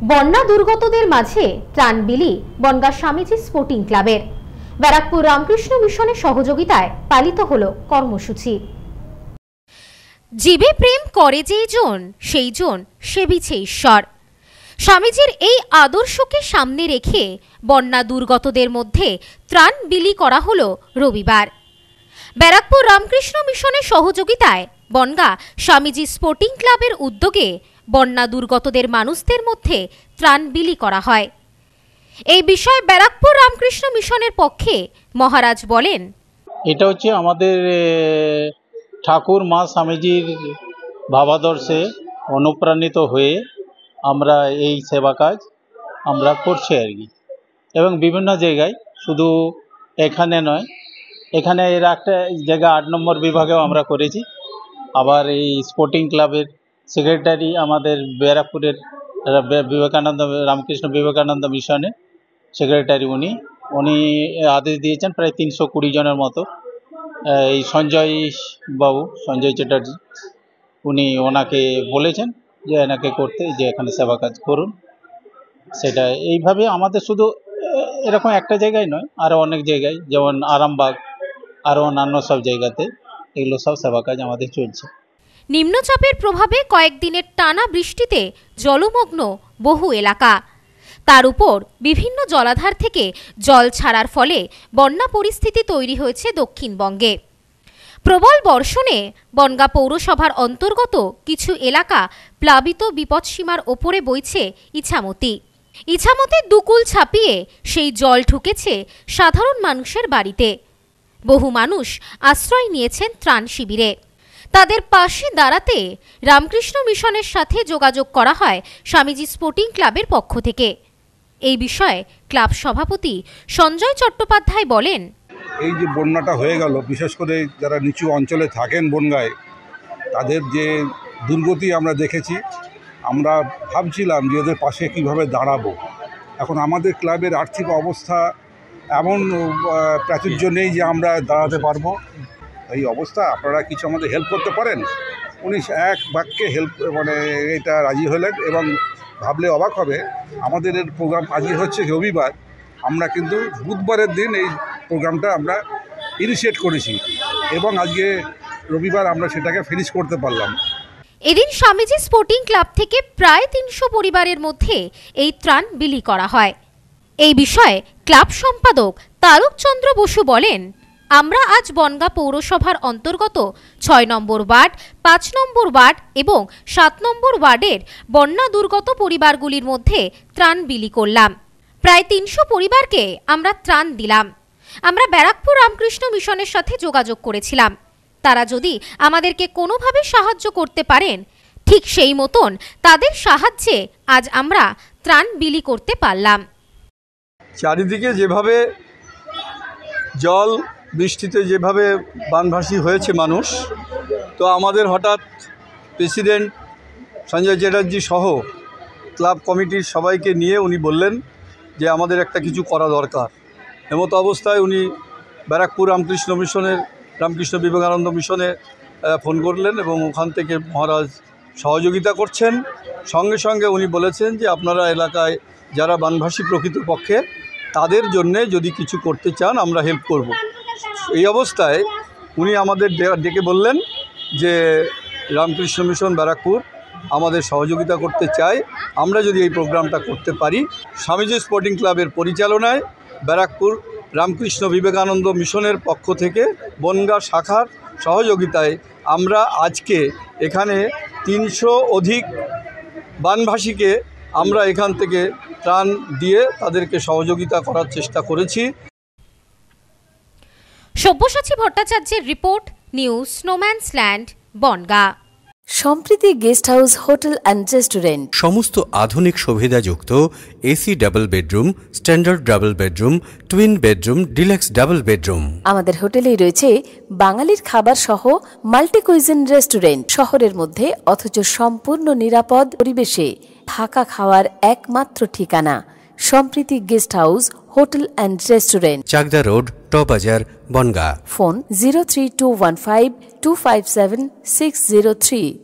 বন্যা দুর্গতদের মাঝে ত্রাণ বিলি বনগা স্বামীজি স্পোর্টিং ক্লাবের। ব্যারাকপুর রামকৃষ্ণ মিশনের সহযোগিতায় পালিত হলো কর্মসূচি। জীবে প্রেম করে যেই জন সেই জন সেবিছে ঈশ্বর। স্বামীজির এই আদর্শকে সামনে রেখে বন্যা দুর্গতদের মধ্যে ত্রাণ বিলি করা হলো রবিবার। ব্যারাকপুর রামকৃষ্ণ মিশনের সহযোগিতায় বনগা স্বামীজি স্পোর্টিং ক্লাবের উদ্যোগে বন্যা দুর্গতদের মানুষদের মধ্যে ত্রাণ বিলি করা হয়। এই বিষয়ে ব্যারাকপুর রামকৃষ্ণ মিশনের পক্ষে মহারাজ বলেন, এটা হচ্ছে আমাদের ঠাকুর মা স্বামীজির ভাবাদর্শে অনুপ্রাণিত হয়ে আমরা এই সেবা কাজ আমরা করছি আর কি, এবং বিভিন্ন জায়গায়, শুধু এখানে নয়, এখানে এর একটা জায়গা 8 নম্বর বিভাগেও আমরা করেছি। আবার এই স্পোর্টিং ক্লাবের সেক্রেটারি আমাদের ব্যারাকপুরের বিবেকানন্দ রামকৃষ্ণ বিবেকানন্দ মিশনে সেক্রেটারি, উনি আদেশ দিয়েছেন প্রায় 320 জনের মতো। এই সঞ্জয় চ্যাটার্জি, ওনাকে বলেছেন যে এনাকে করতে, যে এখানে সেবা কাজ করুন। সেটা এইভাবে আমাদের শুধু এরকম একটা জায়গায় নয়, আরও অনেক জায়গায়, যেমন আরামবাগ, আরও অন্যান্য সব জায়গাতে এগুলো সব সেবা কাজ আমাদের চলছে। নিম্নচাপের প্রভাবে কয়েকদিনের টানা বৃষ্টিতে জলমগ্ন বহু এলাকা। তার উপর বিভিন্ন জলাধার থেকে জল ছাড়ার ফলে বন্যা পরিস্থিতি তৈরি হয়েছে দক্ষিণবঙ্গে। প্রবল বর্ষণে বনগা পৌরসভার অন্তর্গত কিছু এলাকা প্লাবিত, বিপদসীমার ওপরে বইছে ইছামতি। ইছামতির দুকুল ছাপিয়ে সেই জল ঢুকেছে সাধারণ মানুষের বাড়িতে। বহু মানুষ আশ্রয় নিয়েছেন ত্রাণ শিবিরে। তাদের পাশে দাঁড়াতে রামকৃষ্ণ মিশনের সাথে যোগাযোগ করা হয় স্বামীজি স্পোর্টিং ক্লাবের পক্ষ থেকে। এই বিষয়ে ক্লাব সভাপতি সঞ্জয় চট্টোপাধ্যায় বলেন, এই যে বন্যাটা হয়ে গেল, বিশেষ করে যারা নিচু অঞ্চলে থাকেন বনগায়, তাদের যে দুর্গতি আমরা দেখেছি, আমরা ভাবছিলাম যে ওদের পাশে কীভাবে দাঁড়াবো। এখন আমাদের ক্লাবের আর্থিক অবস্থা এমন প্রাচুর্য নেই যে আমরা দাঁড়াতে পারবো। এই অবস্থা, আপনারা কিছু আমাদের হেল্প করতে পারেন? উনি এক বাক্যে এটা রাজি হলেন, এবং ভাবলে অবাক হবে, আমাদের এর প্রোগ্রাম আজকে হচ্ছে রবিবার, আমরা কিন্তু বুধবারের দিন এই প্রোগ্রামটা আমরা ইনিশিয়েট করেছি, এবং আজকে রবিবার আমরা সেটাকে ফিনিশ করতে পারলাম। এদিন স্বামীজি স্পোর্টিং ক্লাব থেকে প্রায় 300 পরিবারের মধ্যে এই ত্রাণ বিলি করা হয়। এই বিষয়ে ক্লাব সম্পাদক তারকচন্দ্র বসু বলেন, আমরা আজ বনগা পৌরসভার অন্তর্গত 6 নম্বর ওয়ার্ড, 5 নম্বর ওয়ার্ড এবং 7 নম্বর ওয়ার্ডের বন্যা দুর্গত পরিবারগুলির মধ্যে ত্রাণ বিলি করলাম। প্রায় 300 পরিবারকে আমরা ত্রাণ দিলাম। আমরা ব্যারাকপুর রামকৃষ্ণ মিশনের সাথে যোগাযোগ করেছিলাম, তারা যদি আমাদেরকে কোনোভাবে সাহায্য করতে পারেন, ঠিক সেই মতন তাদের সাহায্যে আজ আমরা ত্রাণ বিলি করতে পারলাম। চারিদিকে যেভাবে জল বৃষ্টিতে যেভাবে বানভাসী হয়েছে মানুষ, তো আমাদের হঠাৎ প্রেসিডেন্ট সঞ্জয় চ্যাটার্জি সহ ক্লাব কমিটির সবাইকে নিয়ে উনি বললেন যে আমাদের একটা কিছু করা দরকার। এমতো অবস্থায় উনি ব্যারাকপুর রামকৃষ্ণ বিবেকানন্দ মিশনে ফোন করলেন, এবং ওখান থেকে মহারাজ সহযোগিতা করছেন। সঙ্গে সঙ্গে উনি বলেছেন যে আপনারা এলাকায় যারা বানভাসী প্রকৃতপক্ষে, তাদের জন্যে যদি কিছু করতে চান আমরা হেল্প করব। এই অবস্থায় উনি আমাদের ডেকে বললেন যে রামকৃষ্ণ মিশন ব্যারাকপুর আমাদের সহযোগিতা করতে চায়, আমরা যদি এই প্রোগ্রামটা করতে পারি। স্বামীজি স্পোর্টিং ক্লাবের পরিচালনায় ব্যারাকপুর রামকৃষ্ণ বিবেকানন্দ মিশনের পক্ষ থেকে বনগা শাখার সহযোগিতায় আমরা আজকে এখানে 300 অধিক বানভাসীকে আমরা এখান থেকে ত্রাণ দিয়ে তাদেরকে সহযোগিতা করার চেষ্টা করেছি। সব্যসাচী ভট্টাচার্যের রিপোর্ট, নিউজ স্নোম্যান্সল্যান্ড, Bongaon. Sampriti guest house, hotel and restaurant. সমস্ত আধুনিক সুবিধাযুক্ত AC double bedroom, standard double bedroom, twin bedroom, deluxe double bedroom. আমাদের হোটেলেই রয়েছে বাঙালির খাবার সহ মাল্টি কুইজিন রেস্টুরেন্ট। শহরের মধ্যে অথচ সম্পূর্ণ নিরাপদ পরিবেশে থাকা খাওয়ার একমাত্র ঠিকানা Sampriti guest house, hotel and restaurant, Chakdah road, টবাজার, বনগা। ফোন 03215257603।